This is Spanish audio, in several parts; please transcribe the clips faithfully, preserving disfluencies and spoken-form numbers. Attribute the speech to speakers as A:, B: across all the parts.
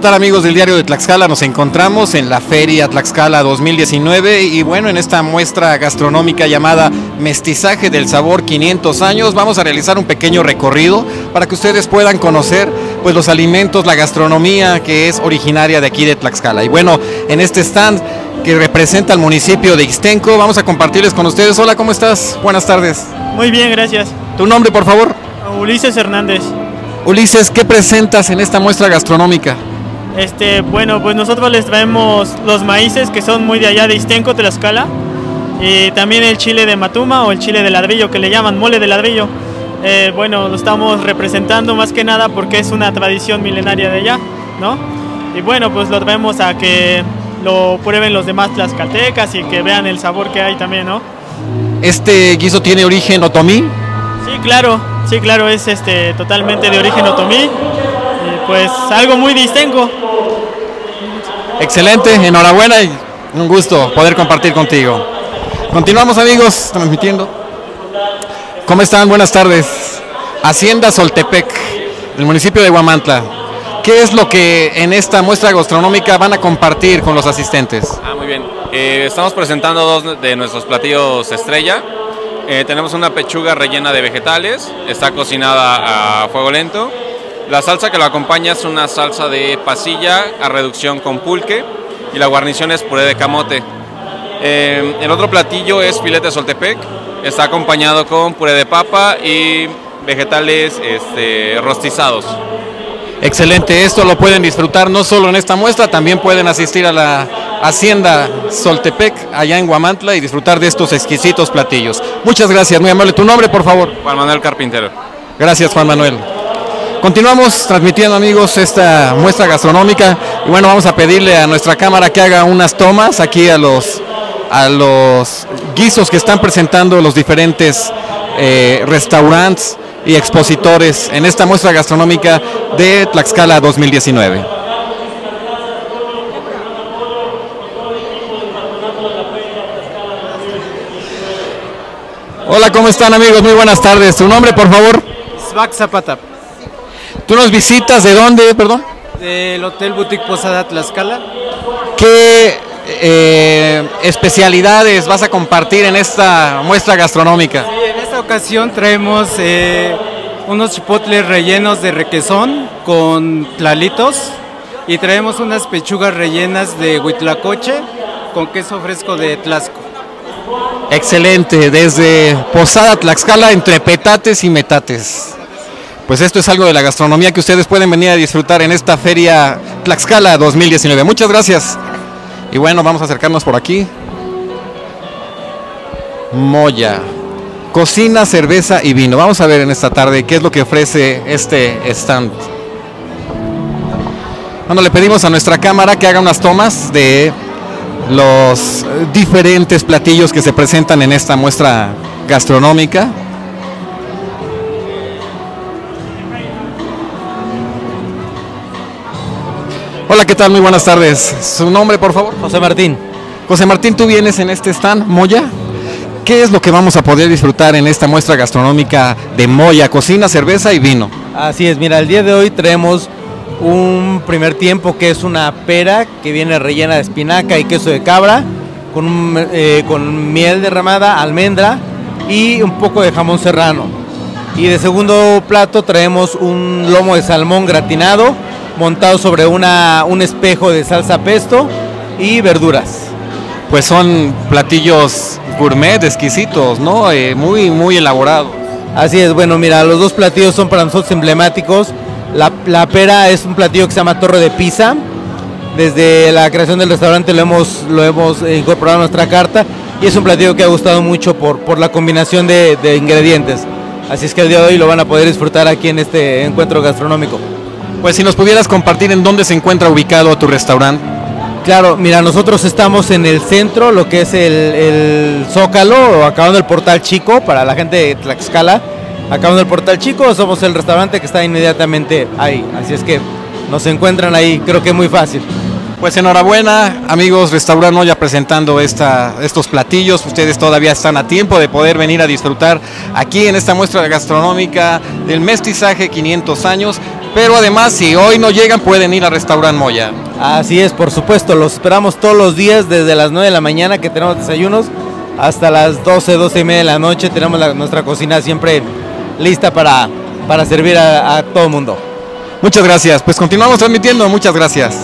A: tal, amigos del Diario de Tlaxcala? Nos encontramos en la Feria Tlaxcala dos mil diecinueve y bueno, en esta muestra gastronómica llamada Mestizaje del Sabor quinientos años vamos a realizar un pequeño recorrido para que ustedes puedan conocer pues los alimentos, la gastronomía que es originaria de aquí de Tlaxcala. Y bueno, en este stand que representa al municipio de Ixtenco, vamos a compartirles con ustedes. Hola, ¿cómo estás? Buenas tardes.
B: Muy bien, gracias.
A: ¿Tu nombre, por favor?
B: Ulises Hernández.
A: Ulises, ¿qué presentas en esta muestra gastronómica?
B: Este, bueno, pues nosotros les traemos los maíces que son muy de allá de Ixtenco, Tlaxcala, y también el chile de matuma o el chile de ladrillo que le llaman mole de ladrillo. Eh, bueno, lo estamos representando más que nada porque es una tradición milenaria de allá, ¿no? Y bueno, pues lo traemos a que lo prueben los demás tlaxcaltecas y que vean el sabor que hay también, ¿no?
A: ¿Este guiso tiene origen otomí?
B: Sí, claro, sí, claro, es este totalmente de origen otomí y pues algo muy distinto.
A: Excelente, enhorabuena y un gusto poder compartir contigo. Continuamos, amigos, transmitiendo. ¿Cómo están? Buenas tardes. Hacienda Soltepec, del municipio de Huamantla. ¿Qué es lo que en esta muestra gastronómica van a compartir con los asistentes?
C: Ah, muy bien. Eh, estamos presentando dos de nuestros platillos estrella. Eh, tenemos una pechuga rellena de vegetales, está cocinada a fuego lento. La salsa que lo acompaña es una salsa de pasilla a reducción con pulque y la guarnición es puré de camote. Eh, el otro platillo es filete soltepec, está acompañado con puré de papa y vegetales este, rostizados.
A: Excelente, esto lo pueden disfrutar no solo en esta muestra, también pueden asistir a la Hacienda Soltepec allá en Huamantla y disfrutar de estos exquisitos platillos. Muchas gracias, muy amable. ¿Tu nombre, por favor?
C: Juan Manuel Carpintero.
A: Gracias, Juan Manuel. Continuamos transmitiendo, amigos, esta muestra gastronómica y bueno, vamos a pedirle a nuestra cámara que haga unas tomas aquí a los, a los guisos que están presentando los diferentes eh, restaurantes y expositores en esta muestra gastronómica de Tlaxcala dos mil diecinueve. Hola, ¿cómo están, amigos? Muy buenas tardes. ¿Tu nombre, por favor?
D: Svak Zapata.
A: ¿Tú nos visitas de dónde, perdón?
D: Del Hotel Boutique Posada Tlaxcala.
A: ¿Qué eh, especialidades vas a compartir en esta muestra gastronómica?
D: Sí, en esta ocasión traemos eh, unos chipotles rellenos de requesón con tlalitos y traemos unas pechugas rellenas de huitlacoche con queso fresco de Tlaxco.
A: Excelente, desde Posada Tlaxcala entre petates y metates. Pues esto es algo de la gastronomía que ustedes pueden venir a disfrutar en esta Feria Tlaxcala dos mil diecinueve. Muchas gracias. Y bueno, vamos a acercarnos por aquí. Moya, cocina, cerveza y vino. Vamos a ver en esta tarde qué es lo que ofrece este stand. Bueno, le pedimos a nuestra cámara que haga unas tomas de los diferentes platillos que se presentan en esta muestra gastronómica. Hola, ¿qué tal? Muy buenas tardes. ¿Su nombre, por favor?
E: José Martín.
A: José Martín, tú vienes en este stand, Moya. ¿Qué es lo que vamos a poder disfrutar en esta muestra gastronómica de Moya? Cocina, cerveza y vino.
E: Así es, mira, el día de hoy traemos un primer tiempo que es una pera que viene rellena de espinaca y queso de cabra, con, un, eh, con miel derramada, almendra y un poco de jamón serrano. Y de segundo plato traemos un lomo de salmón gratinado, montado sobre una, un espejo de salsa pesto y verduras.
A: Pues son platillos gourmet, exquisitos, ¿no? Eh, muy, muy elaborados.
E: Así es, bueno, mira, los dos platillos son para nosotros emblemáticos. La, la pera es un platillo que se llama torre de pizza. Desde la creación del restaurante lo hemos, lo hemos incorporado a nuestra carta y es un platillo que ha gustado mucho por, por la combinación de, de ingredientes. Así es que el día de hoy lo van a poder disfrutar aquí en este encuentro gastronómico.
A: Pues si nos pudieras compartir en dónde se encuentra ubicado tu restaurante.
E: Claro, mira, nosotros estamos en el centro, lo que es el, el Zócalo, acabando el Portal Chico, para la gente de Tlaxcala. Acabando el Portal Chico, somos el restaurante que está inmediatamente ahí. Así es que nos encuentran ahí, creo que muy fácil.
A: Pues enhorabuena, amigos, Restaurant Moya presentando esta, estos platillos. Ustedes todavía están a tiempo de poder venir a disfrutar aquí en esta muestra gastronómica del Mestizaje quinientos años. Pero además, si hoy no llegan, pueden ir al restaurante Moya.
E: Así es, por supuesto, los esperamos todos los días desde las nueve de la mañana que tenemos desayunos hasta las doce, doce y media de la noche. Tenemos la, nuestra cocina siempre lista para, para servir a, a todo el mundo.
A: Muchas gracias, pues continuamos transmitiendo, muchas gracias.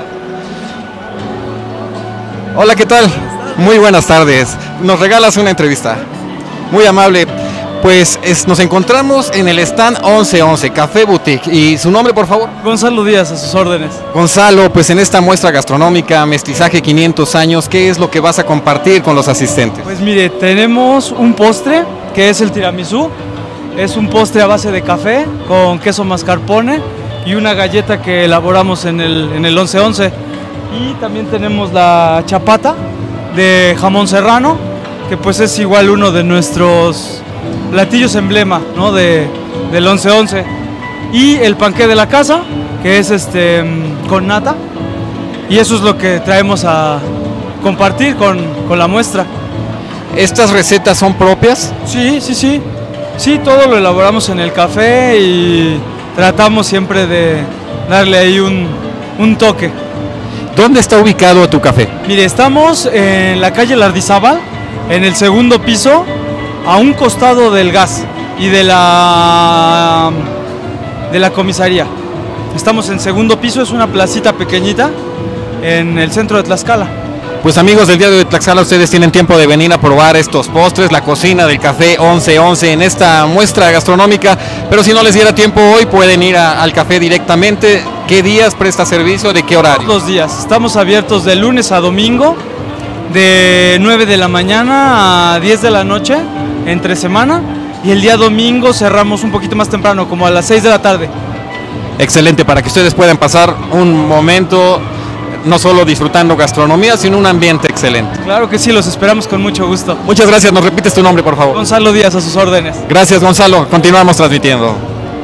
A: Hola, ¿qué tal? Muy buenas tardes, nos regalas una entrevista. Muy amable. Pues es, nos encontramos en el stand once once, Café Boutique. ¿Y su nombre, por favor?
F: Gonzalo Díaz, a sus órdenes.
A: Gonzalo, pues en esta muestra gastronómica, Mestizaje quinientos años, ¿qué es lo que vas a compartir con los asistentes?
F: Pues mire, tenemos un postre, que es el tiramisú. Es un postre a base de café, con queso mascarpone y una galleta que elaboramos en el, en el once once. Y también tenemos la chapata de jamón serrano, que pues es igual uno de nuestros platillos emblema, ¿no? de, del once once. Y el panqué de la casa, que es este con nata. Y eso es lo que traemos a compartir con, con la muestra.
A: ¿Estas recetas son propias?
F: Sí, sí, sí. Sí, todo lo elaboramos en el café y tratamos siempre de darle ahí un, un toque.
A: ¿Dónde está ubicado tu café?
F: Mire, estamos en la calle Lardizábal, en el segundo piso, a un costado del gas y de la de la comisaría. Estamos en segundo piso, es una placita pequeñita en el centro de Tlaxcala.
A: Pues amigos del Diario de Tlaxcala, ustedes tienen tiempo de venir a probar estos postres, la cocina del café once once en esta muestra gastronómica, pero si no les diera tiempo hoy pueden ir a, al café directamente. ¿Qué días presta servicio? ¿De qué horario?
F: Todos los días, estamos abiertos de lunes a domingo, de nueve de la mañana a diez de la noche, entre semana, y el día domingo cerramos un poquito más temprano, como a las seis de la tarde.
A: Excelente, para que ustedes puedan pasar un momento no solo disfrutando gastronomía, sino un ambiente excelente.
F: Claro que sí, los esperamos con mucho gusto.
A: Muchas gracias, nos repites tu nombre, por favor.
F: Gonzalo Díaz, a sus órdenes.
A: Gracias, Gonzalo, continuamos transmitiendo.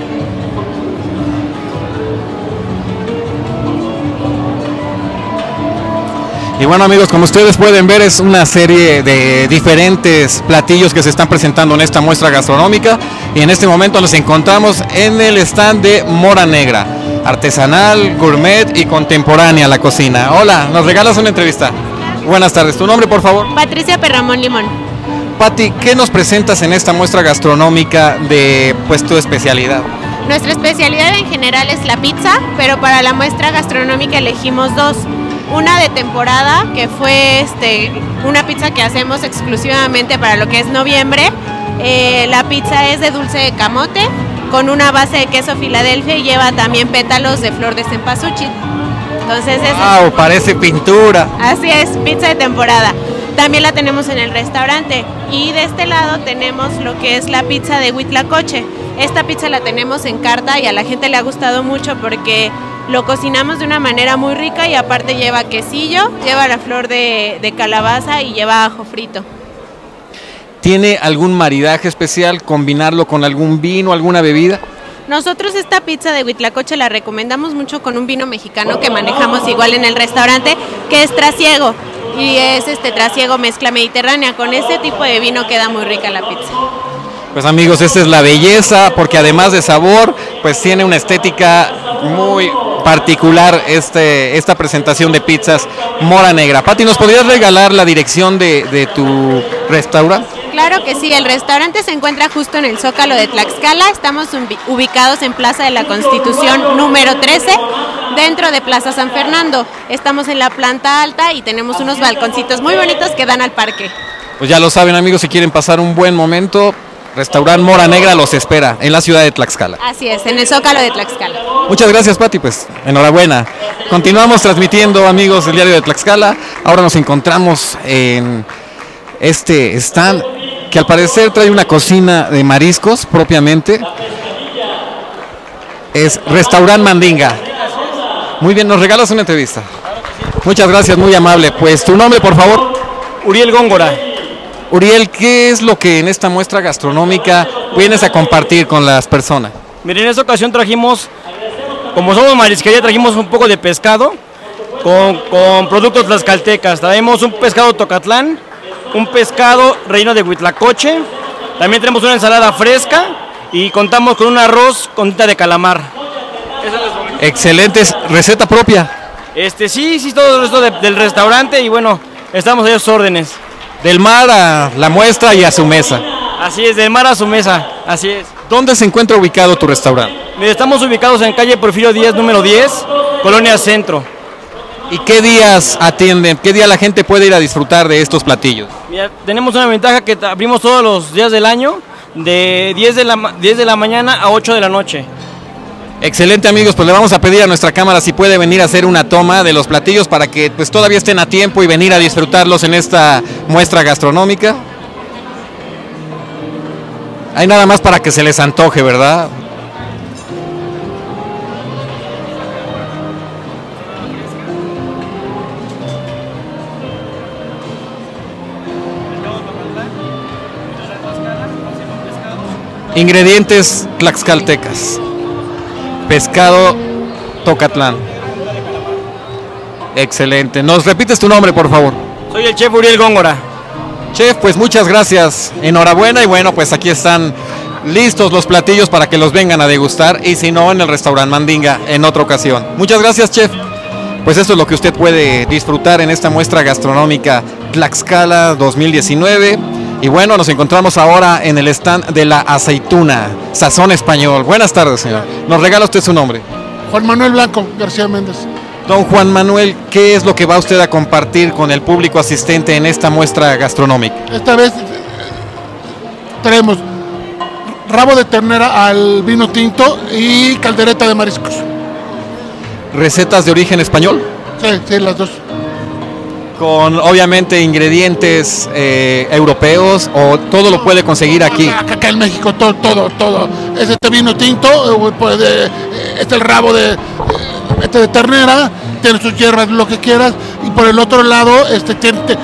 A: Y bueno amigos, como ustedes pueden ver, es una serie de diferentes platillos que se están presentando en esta muestra gastronómica, y en este momento nos encontramos en el stand de Mora Negra, artesanal, gourmet y contemporánea la cocina. Hola, ¿nos regalas una entrevista? Buenas tardes, ¿tu nombre por favor?
G: Patricia Perramón Limón.
A: Pati, ¿qué nos presentas en esta muestra gastronómica de pues tu especialidad?
G: Nuestra especialidad en general es la pizza, pero para la muestra gastronómica elegimos dos. Una de temporada, que fue este, una pizza que hacemos exclusivamente para lo que es noviembre. Eh, la pizza es de dulce de camote, con una base de queso Filadelfia y lleva también pétalos de flor de cempasúchil. Entonces es...
A: ¡Wow! Parece pintura.
G: Así es, pizza de temporada. También la tenemos en el restaurante. Y de este lado tenemos lo que es la pizza de Huitlacoche. Esta pizza la tenemos en carta y a la gente le ha gustado mucho porque lo cocinamos de una manera muy rica y aparte lleva quesillo, lleva la flor de, de calabaza y lleva ajo frito.
A: ¿Tiene algún maridaje especial? ¿Combinarlo con algún vino, alguna bebida?
G: Nosotros esta pizza de Huitlacoche la recomendamos mucho con un vino mexicano que manejamos igual en el restaurante, que es trasiego. Y es este trasiego mezcla mediterránea. Con este tipo de vino queda muy rica la pizza.
A: Pues amigos, esta es la belleza, porque además de sabor, pues tiene una estética muy particular este, esta presentación de pizzas Mora Negra. Pati, ¿nos podrías regalar la dirección de, de tu restaurante?
G: Claro que sí, el restaurante se encuentra justo en el Zócalo de Tlaxcala. Estamos ubicados en Plaza de la Constitución número trece, dentro de Plaza San Fernando. Estamos en la planta alta y tenemos unos balconcitos muy bonitos que dan al parque.
A: Pues ya lo saben amigos, si quieren pasar un buen momento, Restaurante Mora Negra los espera en la ciudad de Tlaxcala.
G: Así es, en el Zócalo de Tlaxcala.
A: Muchas gracias, Pati, pues enhorabuena. Continuamos transmitiendo, amigos del Diario de Tlaxcala. Ahora nos encontramos en este stand que al parecer trae una cocina de mariscos propiamente. Es Restaurante Mandinga. Muy bien, nos regalas una entrevista. Muchas gracias, muy amable. Pues tu nombre, por favor.
H: Uriel Góngora.
A: Uriel, ¿qué es lo que en esta muestra gastronómica vienes a compartir con las personas?
H: Miren, en esta ocasión trajimos, como somos marisquería, trajimos un poco de pescado con, con productos tlaxcaltecas. Traemos un pescado tocatlán, un pescado relleno de huitlacoche, también tenemos una ensalada fresca y contamos con un arroz con tinta de calamar.
A: Excelentes, receta propia.
H: Este, sí, sí, todo esto de, del restaurante y bueno, estamos a esos órdenes.
A: Del mar a la muestra y a su mesa.
H: Así es, del mar a su mesa, así es.
A: ¿Dónde se encuentra ubicado tu restaurante?
H: Mira, estamos ubicados en calle Porfirio Díaz, número diez, Colonia Centro.
A: ¿Y qué días atienden? ¿Qué día la gente puede ir a disfrutar de estos platillos?
H: Mira, tenemos una ventaja que abrimos todos los días del año, de diez de la, diez de la mañana a ocho de la noche.
A: Excelente, amigos, pues le vamos a pedir a nuestra cámara si puede venir a hacer una toma de los platillos para que pues todavía estén a tiempo y venir a disfrutarlos en esta muestra gastronómica. Hay nada más para que se les antoje, ¿verdad? Ingredientes tlaxcaltecas. Pescado Tocatlán. Excelente. ¿Nos repites tu nombre, por favor?
H: Soy el chef Uriel Góngora.
A: Chef, pues muchas gracias. Enhorabuena y bueno, pues aquí están listos los platillos para que los vengan a degustar y si no, en el restaurante Mandinga en otra ocasión. Muchas gracias, chef. Pues esto es lo que usted puede disfrutar en esta muestra gastronómica Tlaxcala dos mil diecinueve. Y bueno, nos encontramos ahora en el stand de la aceituna, Sazón Español. Buenas tardes, señor. ¿Nos regala usted su nombre?
I: Juan Manuel Blanco García Méndez.
A: Don Juan Manuel, ¿qué es lo que va usted a compartir con el público asistente en esta muestra gastronómica?
I: Esta vez traemos rabo de ternera al vino tinto y caldereta de mariscos.
A: ¿Recetas de origen español?
I: Sí, sí, las dos.
A: Con obviamente ingredientes eh, europeos o todo lo puede conseguir aquí.
I: Acá, acá en México todo, todo, todo. Es este vino tinto, pues, eh, es el rabo de, este de ternera, tiene sus hierbas, lo que quieras, y por el otro lado, este tiene de,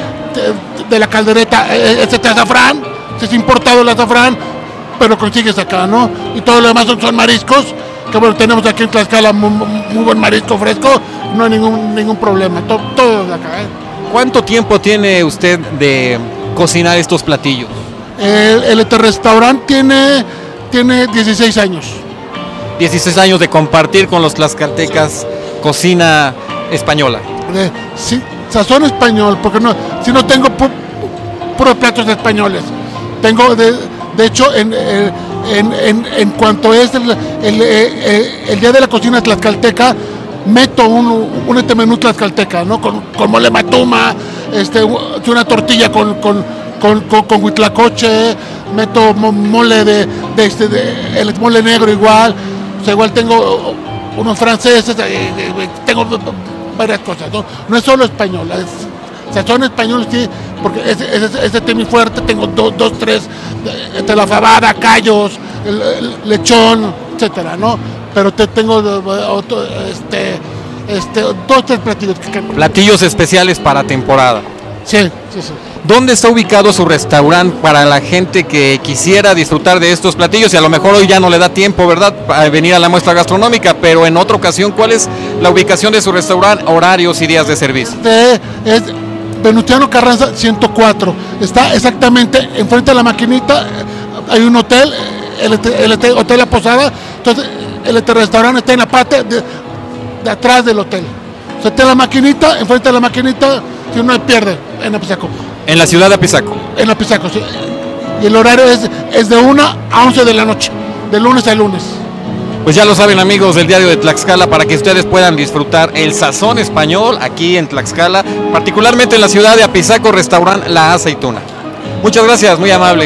I: de la caldereta, este de azafrán, es importado el azafrán, pero consigues acá, ¿no? Y todo lo demás son, son mariscos, que bueno, tenemos aquí en Tlaxcala muy, muy buen marisco fresco, no hay ningún, ningún problema, todo, todo de acá, ¿eh?
A: ¿Cuánto tiempo tiene usted de cocinar estos platillos?
I: El, el este restaurante tiene, tiene dieciséis años.
A: dieciséis años de compartir con los tlaxcaltecas cocina española.
I: De, sí, sazón español, porque no, si no tengo pu, puros platos españoles. Tengo, de, de hecho, en, en, en, en cuanto es el, el, el, el día de la cocina tlaxcalteca, meto un, un este menú tlaxcalteca, ¿no? Con, con mole matuma, este, una tortilla con, con, con, con, con huitlacoche, meto mole de, de este, de, el mole negro igual, o sea, igual tengo unos franceses, tengo varias cosas, ¿no? No es solo español, es sazón español, sí, porque ese, ese, ese es mi fuerte, tengo dos, dos tres, entre la fabada, callos, el, el lechón, etcétera, ¿no? Pero te tengo otro, este, este, dos, tres platillos.
A: Platillos especiales para temporada.
I: Sí, sí, sí.
A: ¿Dónde está ubicado su restaurante para la gente que quisiera disfrutar de estos platillos? Y a lo mejor hoy ya no le da tiempo, ¿verdad?, para venir a la muestra gastronómica, pero en otra ocasión, ¿cuál es la ubicación de su restaurante, horarios y días de servicio?
I: Este es Venustiano Carranza ciento cuatro. Está exactamente enfrente de la maquinita. Hay un hotel, el, el, el Hotel La Posada. Entonces, el este restaurante está en la parte de, de atrás del hotel. O sea, está en la maquinita, enfrente de la maquinita, si uno pierde, en Apizaco.
A: En la ciudad de Apizaco.
I: En Apizaco, sí. Y el horario es, es de una a once de la noche, de lunes a lunes.
A: Pues ya lo saben, amigos del Diario de Tlaxcala, para que ustedes puedan disfrutar el sazón español aquí en Tlaxcala, particularmente en la ciudad de Apizaco, restaurante La Aceituna. Muchas gracias, muy amable.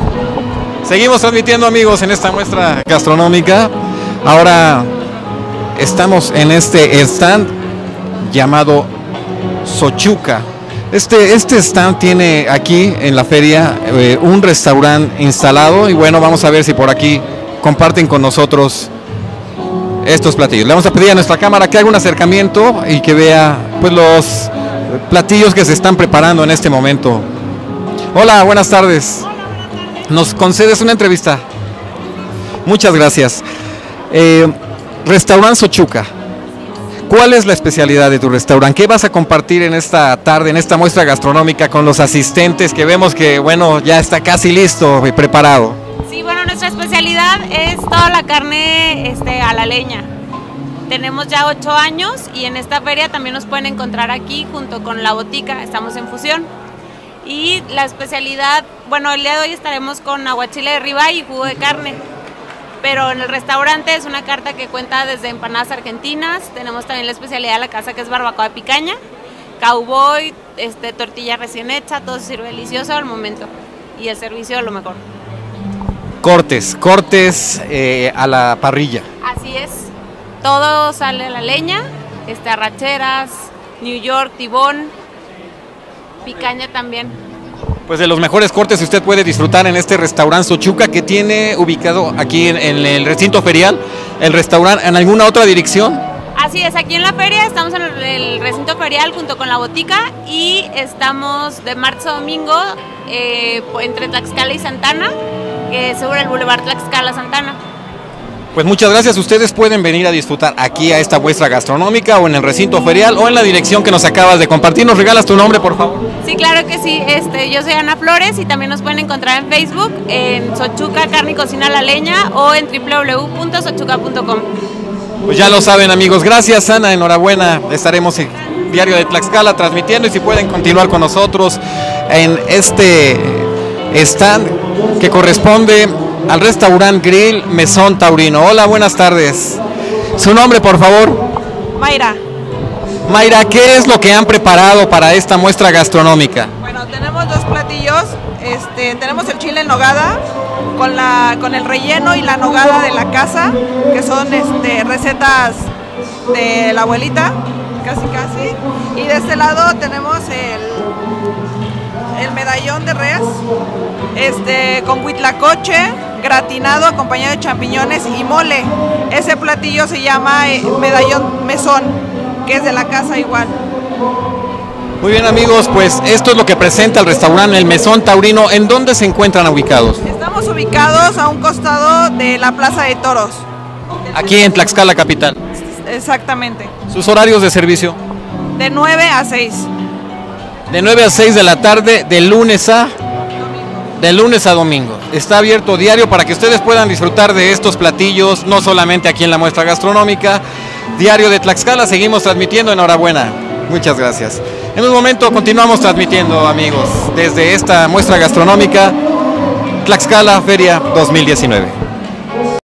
A: Seguimos transmitiendo, amigos, en esta muestra gastronómica. Ahora estamos en este stand llamado Xochuca. Este, este stand tiene aquí en la feria eh, un restaurante instalado y bueno, vamos a ver si por aquí comparten con nosotros estos platillos. Le vamos a pedir a nuestra cámara que haga un acercamiento y que vea pues los platillos que se están preparando en este momento. Hola, buenas tardes. ¿Nos concedes una entrevista? Muchas gracias. Eh, Restaurante Xochuca. ¿Cuál es la especialidad de tu restaurante? ¿Qué vas a compartir en esta tarde, en esta muestra gastronómica con los asistentes que vemos que, bueno, ya está casi listo y preparado?
G: Sí, bueno, nuestra especialidad es toda la carne este, a la leña. Tenemos ya ocho años y en esta feria también nos pueden encontrar aquí junto con La Botica, estamos en fusión. Y la especialidad, bueno, el día de hoy estaremos con aguachile de ribeye y jugo de carne. Pero en el restaurante es una carta que cuenta desde empanadas argentinas, tenemos también la especialidad de la casa que es barbacoa de picaña, cowboy, este, tortilla recién hecha, todo se sirve delicioso al momento y el servicio lo mejor.
A: Cortes, cortes eh, a la parrilla.
G: Así es, todo sale a la leña, este, arracheras, New York, tibón, picaña también.
A: Pues de los mejores cortes que usted puede disfrutar en este restaurante Xochuca que tiene ubicado aquí en, en el recinto ferial, el restaurante en alguna otra dirección.
G: Así es, aquí en la feria estamos en el, el recinto ferial junto con La Botica y estamos de martes a domingo eh, entre Tlaxcala y Santana, que es sobre el Boulevard Tlaxcala-Santana.
A: Pues muchas gracias, ustedes pueden venir a disfrutar aquí a esta muestra gastronómica o en el recinto ferial o en la dirección que nos acabas de compartir. ¿Nos regalas tu nombre, por favor?
G: Sí, claro que sí, este, yo soy Ana Flores y también nos pueden encontrar en Facebook, en Xochuca Carne y Cocina a la Leña o en w w w punto xochuca punto com.
A: Pues ya lo saben, amigos, gracias Ana, enhorabuena, estaremos en Diario de Tlaxcala transmitiendo y si pueden continuar con nosotros en este stand que corresponde al restaurante Grill Mesón Taurino. Hola, buenas tardes. Su nombre, por favor.
J: Mayra.
A: Mayra, ¿qué es lo que han preparado para esta muestra gastronómica?
J: Bueno, tenemos dos platillos. Este, tenemos el chile en nogada con la con el relleno y la nogada de la casa, que son este, recetas de la abuelita, casi casi. Y de este lado tenemos el, el medallón de res, este, con huitlacoche gratinado acompañado de champiñones y mole. Ese platillo se llama eh, medallón mesón, que es de la casa igual.
A: Muy bien, amigos, pues esto es lo que presenta el restaurante El Mesón Taurino. ¿En dónde se encuentran ubicados?
J: Estamos ubicados a un costado de la Plaza de Toros.
A: Aquí en Tlaxcala capital.
J: Exactamente.
A: ¿Sus horarios de servicio?
J: De nueve a seis.
A: De nueve a seis de la tarde, de lunes a... De lunes a domingo. Está abierto diario para que ustedes puedan disfrutar de estos platillos, no solamente aquí en la muestra gastronómica. Diario de Tlaxcala, seguimos transmitiendo, enhorabuena. Muchas gracias. En un momento continuamos transmitiendo, amigos, desde esta muestra gastronómica Tlaxcala Feria dos mil diecinueve.